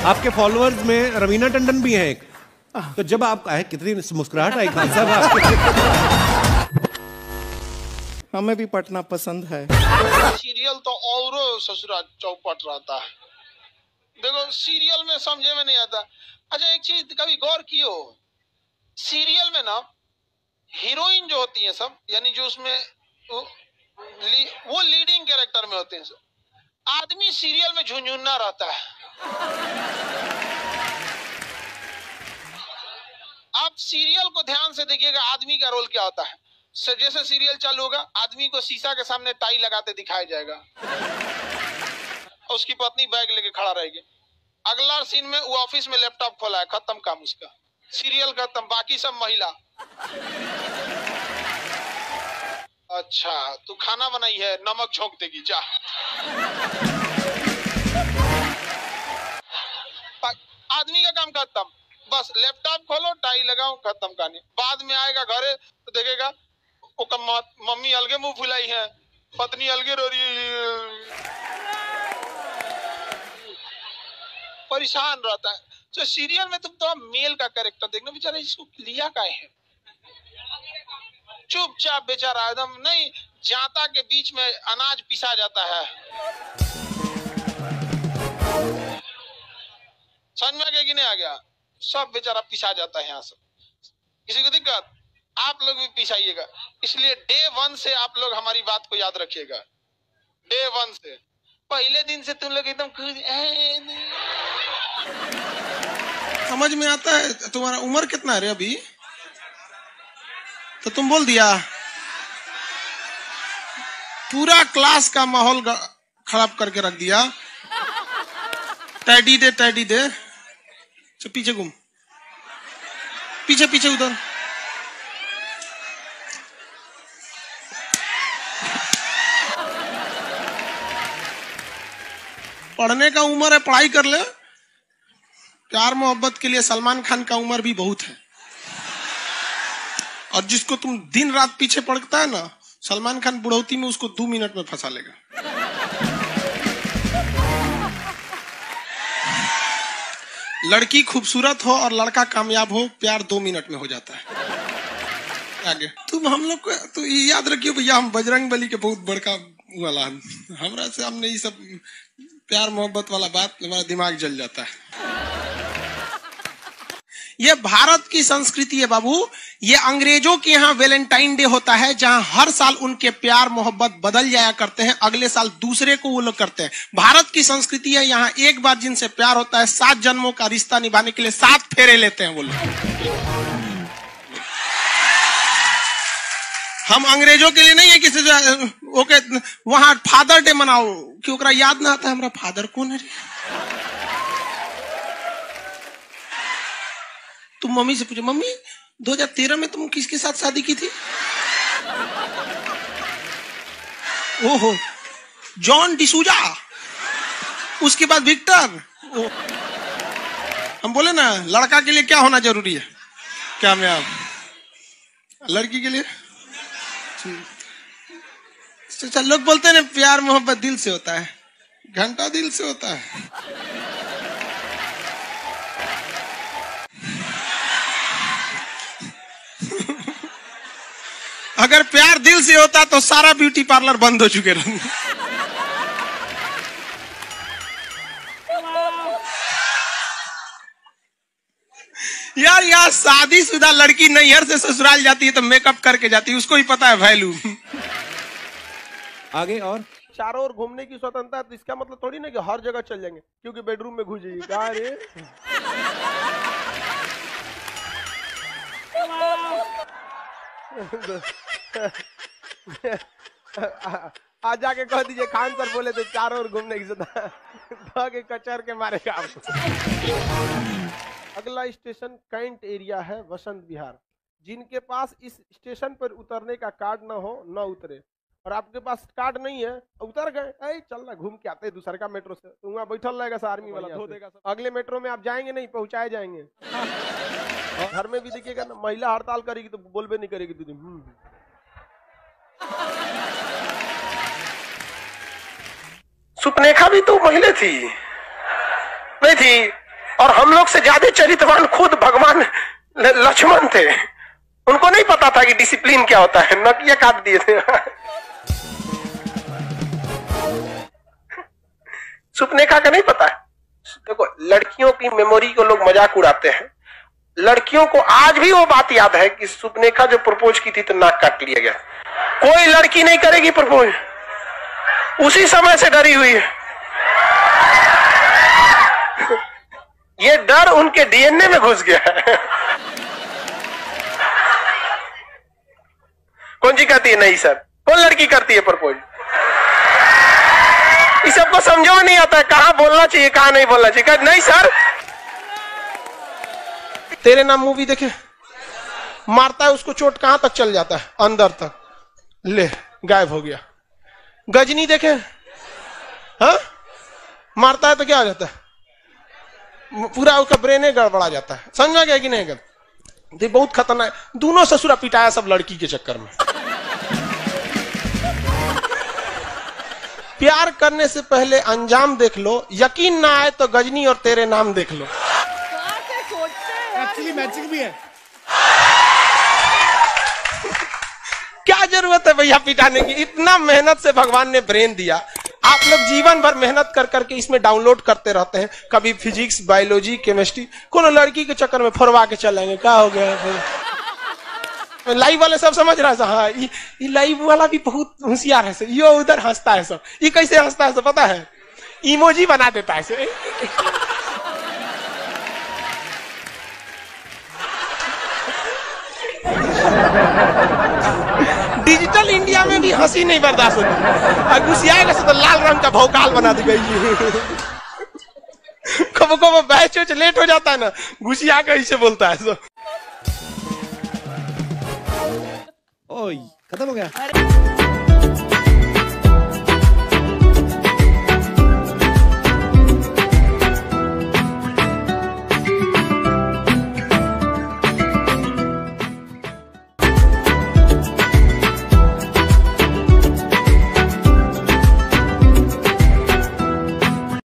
आपके फॉलोअर्स में रवीना टंडन भी हैं एक। तो जब आप आए, कितनी मुस्कुराहट आई खान साहब आपके। हमें भी पटना पसंद है। सीरियल तो और ससुरा चौपट रहता है। देखो सीरियल में समझे में नहीं आता। अच्छा एक चीज कभी गौर कियो, सीरियल में ना हीरोइन जो होती है सब, यानी जो उसमें वो लीडिंग कैरेक्टर में होते हैं सब, आदमी सीरियल में झुंझुन्ना रहता है। आप सीरियल को ध्यान से देखिएगा, आदमी का रोल क्या होता है। जैसे सीरियल चालू होगा, आदमी को शीशा के सामने टाई लगाते दिखाया जाएगा, उसकी पत्नी बैग लेके खड़ा रहेगी। अगला सीन में वो ऑफिस में लैपटॉप खोला है, खत्म काम उसका, सीरियल खत्म, बाकी सब महिला। अच्छा तू खाना बनाई है, नमक छोंक देगी जा। आदमी का काम खत्म, बस लैपटॉप खोलो, टाई लगाओ, खत्म कहानी। बाद में आएगा घरे तो देखेगा मम्मी अलगे मुंह फुलाई है, पत्नी अलगे रो रही है, परेशान रहता है। तो सीरियल में तुम तो मेल का कैरेक्टर देखना, बेचारा इसको लिया क्या है, चुपचाप बेचारा एकदम नहीं, जाता के बीच में अनाज पिसा जाता है। समझ में आ गया कि नहीं आ गया? सब बेचारा पिसा जाता है यहाँ से। किसी को दिक्कत? आप लोग भी पिसाइएगा। इसलिए डे 1 से आप लोग हमारी बात को याद रखिएगा। डे 1 से, पहले दिन से तुम लोग एकदम समझ में आता है। तुम्हारा उम्र कितना है रे अभी? तो तुम बोल दिया, पूरा क्लास का माहौल खराब करके रख दिया। टैडी दे तो पीछे घूम, पीछे पीछे उधर। पढ़ने का उम्र है, पढ़ाई कर ले। प्यार मोहब्बत के लिए सलमान खान का उम्र भी बहुत है। और जिसको तुम दिन रात पीछे पड़ता है ना, सलमान खान बुढ़ौती में उसको 2 मिनट में फंसा लेगा। लड़की खूबसूरत हो और लड़का कामयाब हो, प्यार 2 मिनट में हो जाता है। आगे तुम हम लोग को तो याद रखियो भैया, हम बजरंग बली के बहुत बड़का वाला, हमरा से हमने ये सब प्यार मोहब्बत वाला बात, हमारा दिमाग जल जाता है। ये भारत की संस्कृति है बाबू। ये अंग्रेजों के यहाँ वैलेंटाइन डे होता है, जहां हर साल उनके प्यार मोहब्बत बदल जाया करते हैं, अगले साल दूसरे को वो लोग करते हैं। भारत की संस्कृति है, यहाँ एक बार जिनसे प्यार होता है, 7 जन्मों का रिश्ता निभाने के लिए 7 फेरे लेते हैं वो लोग। हम अंग्रेजों के लिए नहीं है किसी ओके वहां फादर डे मनाओ, क्योंकि याद ना आता है हमारा फादर कौन है। तुम मम्मी से पूछो, मम्मी 2013 में तुम किसके साथ शादी की थी? ओहो, जॉन डिसूजा, उसके बाद विक्टर। हम बोले ना, लड़का के लिए क्या होना जरूरी है? क्या मैं आप लड़की के लिए? चल लोग बोलते हैं ना, प्यार मोहब्बत दिल से होता है, घंटा दिल से होता है। अगर प्यार दिल से होता तो सारा ब्यूटी पार्लर बंद हो चुके रहते। यार यहाँ शादीशुदा लड़की नैहर से ससुराल जाती है तो मेकअप करके जाती है, उसको ही पता है वैल्यू। आगे और चारों ओर घूमने की स्वतंत्रता है, तो इसका मतलब थोड़ी ना कि हर जगह चल जाएंगे, क्योंकि बेडरूम में घुस जाइए। कहा रे आज जाके कह दीजिए खान सर बोले थे चारों ओर घूमने की स्वतंत्रता, के कचर के मारेगा आपको। अगला स्टेशन कैंट एरिया है, वसंत विहार। जिनके पास इस स्टेशन पर उतरने का कार्ड ना हो, न उतरे। और आपके पास कार्ड नहीं है, उतर गए, चल ना घूम के आते हैं दूसरे का मेट्रो से, तो वहाँ बैठल रहेगा सा आर्मी वाला, धो देगा। अगले मेट्रो में आप जाएंगे नहीं, पहुंचाए जाएंगे। घर में भी देखिएगा ना, महिला हड़ताल करेगी तो बोलबे नहीं करेगी दीदी। सुपनेखा भी तो महिला थी नहीं थी? और हम लोग से ज्यादा चरित्रवान खुद भगवान लक्ष्मण थे। उनको नहीं पता था कि डिसिप्लिन क्या होता है, नकिया काट दिए थे। सुपनेखा का नहीं पता है। देखो, लड़कियों की मेमोरी को लोग मजाक उड़ाते हैं। लड़कियों को आज भी वो बात याद है कि सुपनेखा जो प्रपोज की थी तो नाक काट लिया गया। कोई लड़की नहीं करेगी प्रपोज, उसी समय से डरी हुई है। ये डर उनके डीएनए में घुस गया है। कौन सी कहती है नहीं सर? कौन लड़की करती है प्रपोज? इस सबको समझो नहीं आता है कहां बोलना चाहिए कहां नहीं बोलना चाहिए। नहीं सर, तेरे नाम मूवी देखे, मारता है उसको चोट कहां तक चल जाता है? अंदर तक, ले गायब हो गया। गजनी देखे, हाँ, मारता है तो क्या हो जाता है? पूरा उसका ब्रेन गड़बड़ा जाता है। समझ गया कि नहीं? गल बहुत खतरनाक। दोनों ससुरा पिटाया सब लड़की के चक्कर में। प्यार करने से पहले अंजाम देख लो, यकीन ना आए तो गजनी और तेरे नाम देख लो। एक्चुअली मैचिंग भी है। क्या जरूरत है भैया पिटाने की? इतना मेहनत से भगवान ने ब्रेन दिया। आप लोग जीवन भर मेहनत कर करके इसमें डाउनलोड करते रहते हैं, कभी फिजिक्स, बायोलॉजी, केमिस्ट्री। कोनो लड़की के चक्कर में फोड़वा के चलेंगे, क्या हो गया फिर? लाइव वाले सब समझ रहा है। हाँ, ये लाइव वाला भी बहुत होशियार है। ये उधर हंसता है सब। ये कैसे हंसता है सब पता है? इमोजी बना देता है। डिजिटल इंडिया में भी हंसी नहीं बर्दाश्त होती। गुस्सियाएगा तो लाल रंग का भौकाल बना दी गई। कब कब बैच लेट हो जाता है ना, गुस्सिया का इसे बोलता है सब। ओए खत्म हो गया।